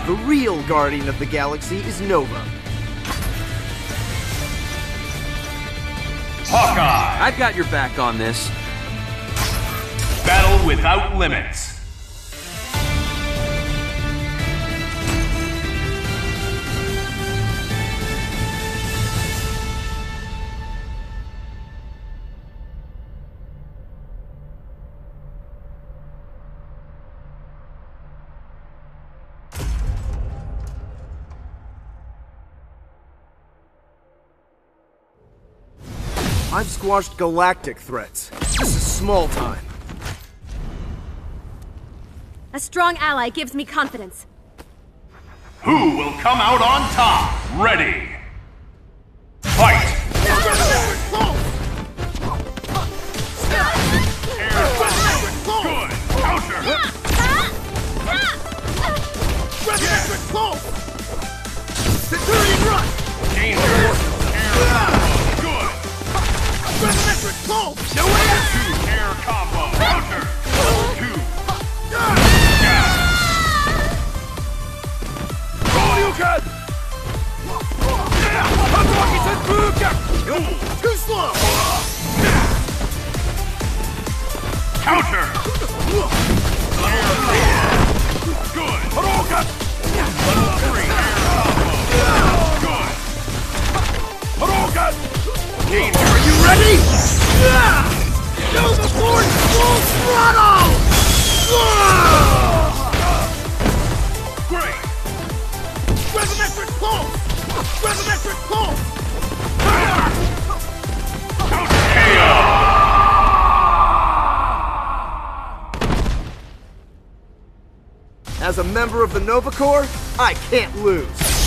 The real guardian of the galaxy is Nova. Hawkeye! I've got your back on this. Battle without limits. I've squashed galactic threats. This is small time. A strong ally gives me confidence. Who will come out on top? Ready! Fight! Good! Counter! Centurion run! Danger! Good! Resurrection pulse! No way out! 2 air combo! Counter! 2! Too slow! Counter! Good! Level 3 air combo! Good! Danger! Are you ready? Nova Force full throttle! Great! Resurrection pulse! Resurrection pulse! As a member of the Nova Corps, I can't lose.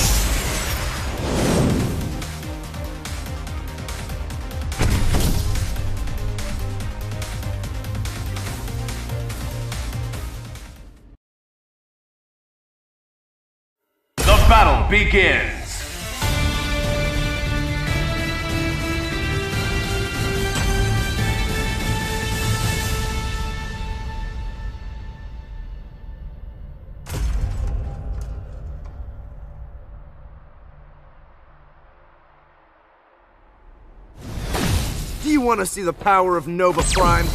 The battle begins! Do you want to see the power of Nova Prime?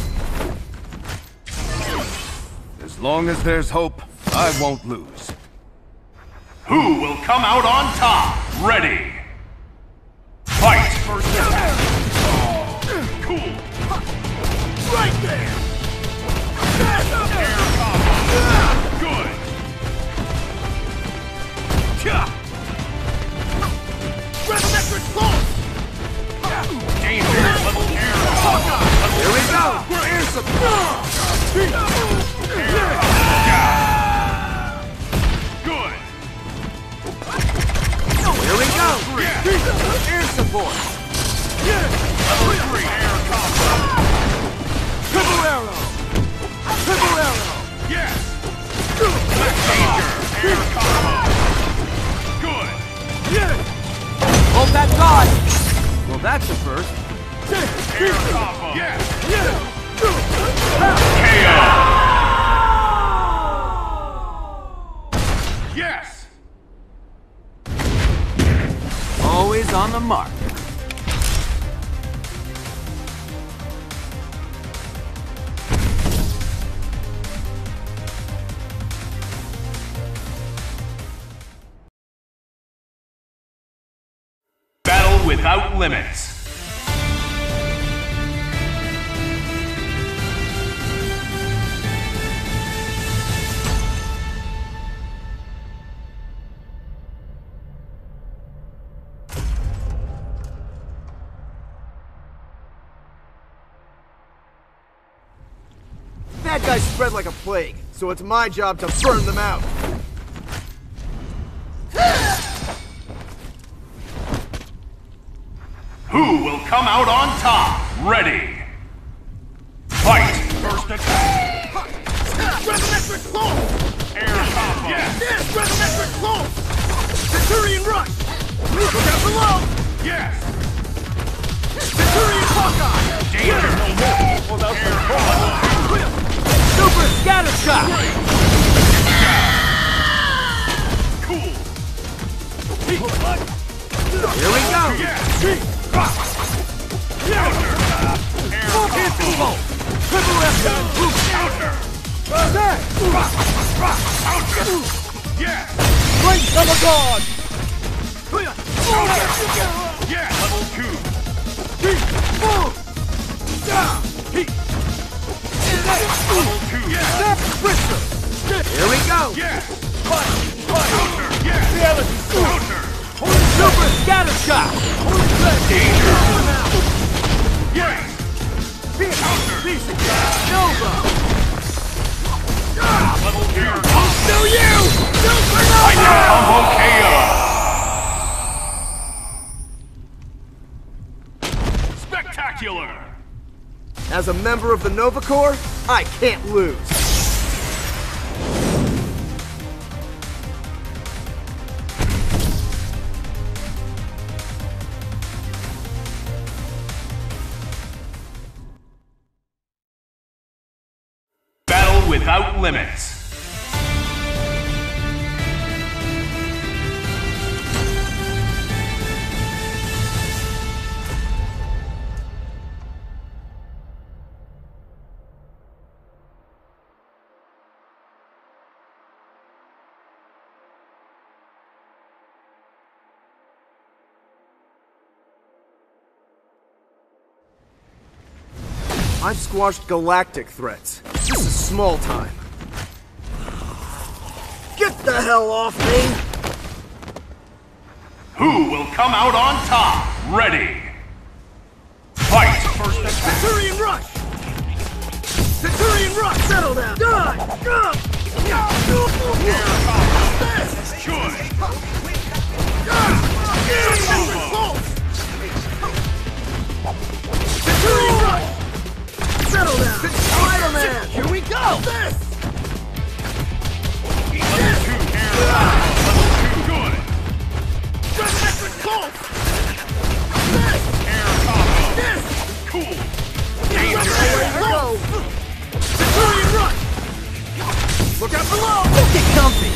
As long as there's hope, I won't lose. Who will come out on top? Ready! Fight! First attack! Cool! Right there! Air combo! Good! Resurrection pulse! Danger! Level air combo! Here we go! Air support! Good! Here we go! Air support! Level 3 air combo! Triple arrow! Triple arrow! Yes! Danger! Air combo! Good! Hold that guard! Well, that's a first. Air combo! Yes! KO! Yes! Always on the mark. Battle without limits. Bad guys spread like a plague, so it's my job to burn them out. Who will come out on top? Ready! Fight! First attack! Resurrection pulse! Air combo! Yes! Resurrection pulse! Centurion rush! Look out below! Yes! Centurion Hawkeye! Danger! Air combo! Super scatter shot! Invincible! Triple left hand! Counter! Counter! Yeah! Strength of a god! Yeah! Level 2! Level 2! Yeah! Here we go! Yeah! Counter! Yeah! Reality Counter! Super scatter shot! Danger! Yeah! Counter! Nova! Level 2! Do you! Final combo KO! Spectacular! As a member of the Nova Corps, I can't lose. Battle without limits. I've squashed galactic threats. This is small time. Get the hell off me! Who will come out on top? Ready! Fight! First attack! Centurion rush! Centurion rush! Settle down! Die! Go! Good! Centurion rush! Settle down! Spider-Man! Here we go! This! Level 2 air Level 2 good! Resurrection pulse! Air combo! This! Cool! Resurrection pulse! Centurion rush! Look out below! Get comfy!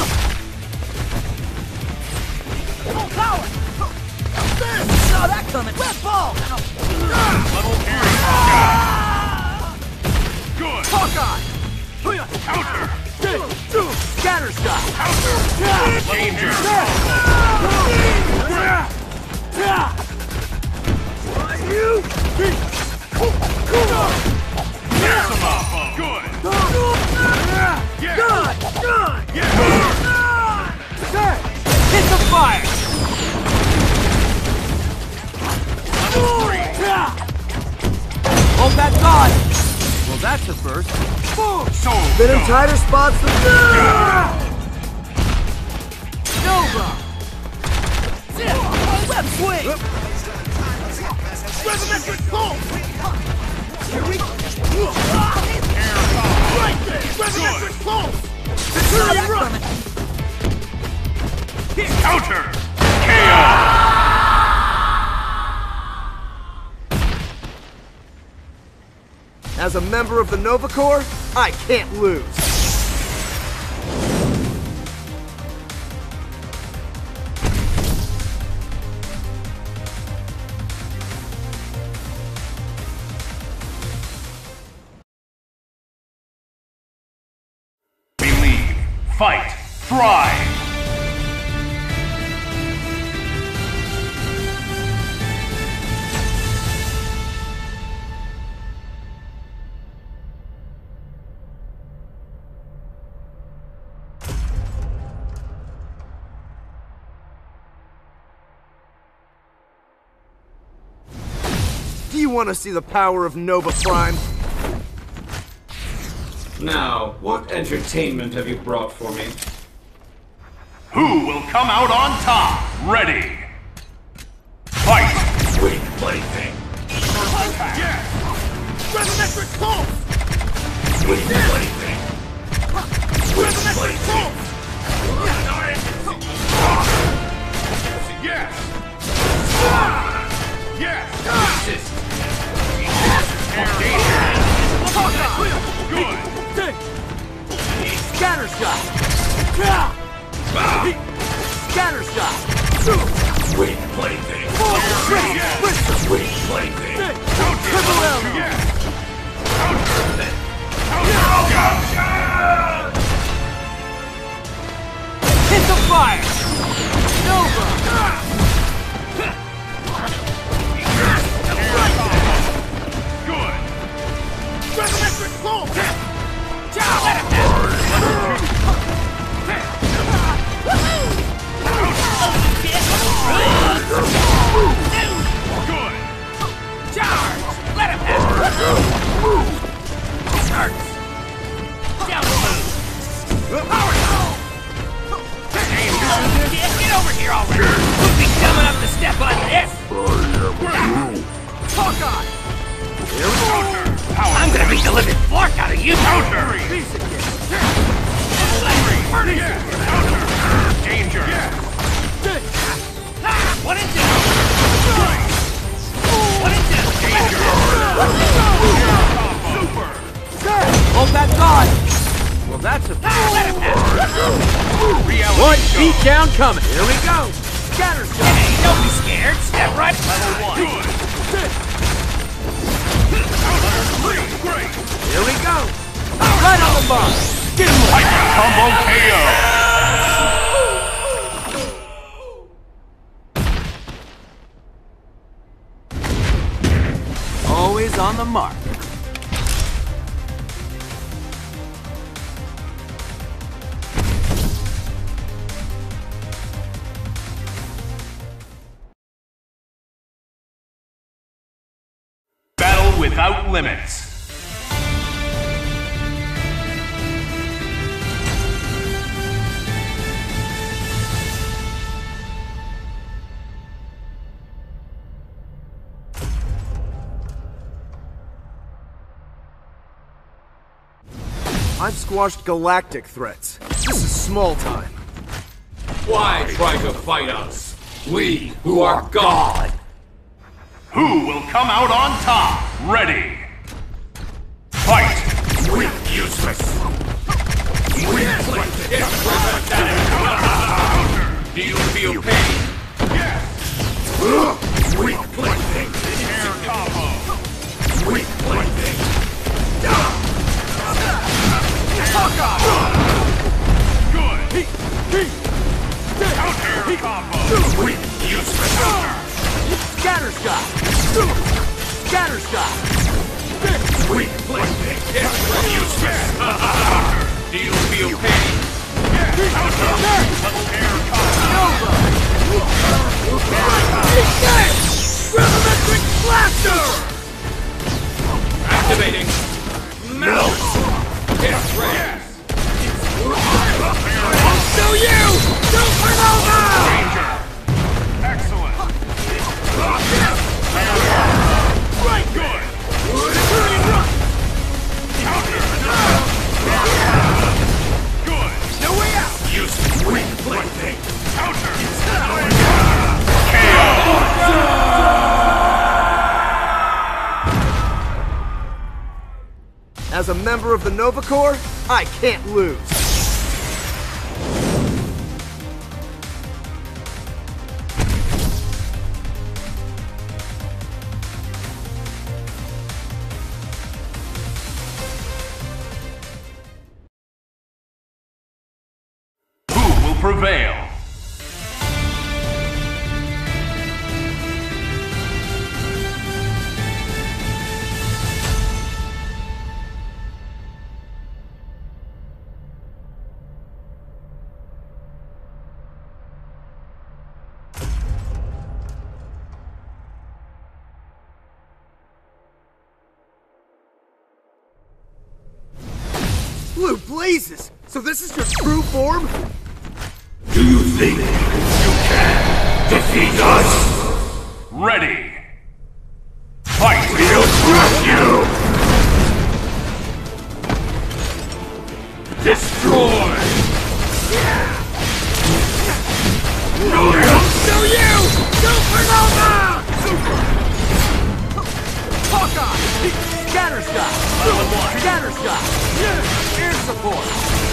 Full power! This! Saw that coming! Red ball! Level air good! Hawkeye! Counter! Scatter shot! Counter! Danger! Maxima! Good! Yeah! Yeah! Hit the fire! Level 3! Hold that god! Well, that's a first. So Been in tighter spots than Nova! Web swing! Resurrection pulse! Here we go! air combo! Right there! Resurrection pulse! Centurion rush! Counter! KO! As a member of the Nova Corps, I can't lose. Believe, fight, thrive! Do you want to see the power of Nova Prime? Now, what entertainment have you brought for me? Who will come out on top? Ready! Fight! Wait, plaything. First attack! Yes! Resurrection pulse! Wait, plaything. Wait, plaything. Yes! Yes! Resist. Air danger! Good! Scatter shot! Scatter shot! Wait, plaything. Yes! Wait, plaything. Triple L! Yes! I'm gonna beat the living fork out of you! Counter! Danger! What is it? What is this? Danger! Super! Hold that god! Well, that's a one beatdown coming. Here we go. Scatter shot. Hey, don't be scared. Step right. Level 1. Good. Here we go. Right on the mark. Get him. Hyper combo KO. Always on the mark. Battle without limits. I've squashed galactic threats. This is small time. Why try to fight us? We who are God! Who will come out on top? Ready. Fight! Weak, useless! Do you feel pain? Yes! Weak plaything! Air combo. Weak plaything! Good. Counter combo. Weak, useless! Scatter shot. Scatter shot. Weak plaything! Useless! Do you feel pain? Air combo. Gravimetric blaster! Activating! Melt! Hit red! I'll show you! Supernova! Danger. Excellent. Right! Good. Centurion run! Counter. Good. No way out! Use weak plaything! Counter. As a member of the Nova Corps, I can't lose. Who will prevail? Blue blazes! So this is your true form? Do you think you can defeat us? Ready. Fight. We'll crush you! Destroy! I'll show you! Supernova! Hawkeye. Scatter shot. Scatter shot. Air support.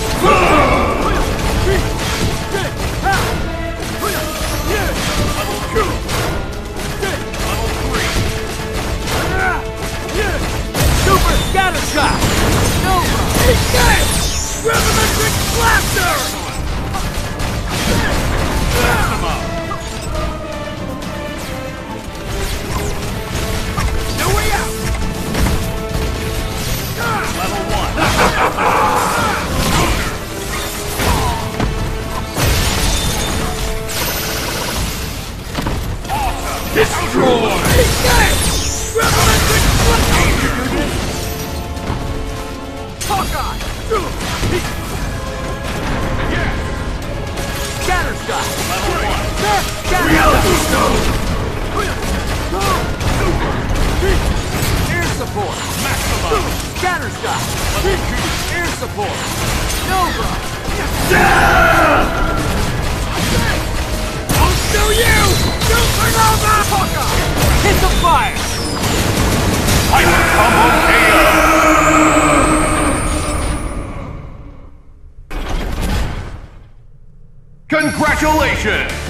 Super scatter shot. Nova. Gravimetric blaster! No way out! Level 1. Destroy! Gravimetric blaster! Hawkeye! shot. Air support. Nova. I'll show you! Super Nova Hawkeye! Hit the fire. Hyper combo KO! Congratulations!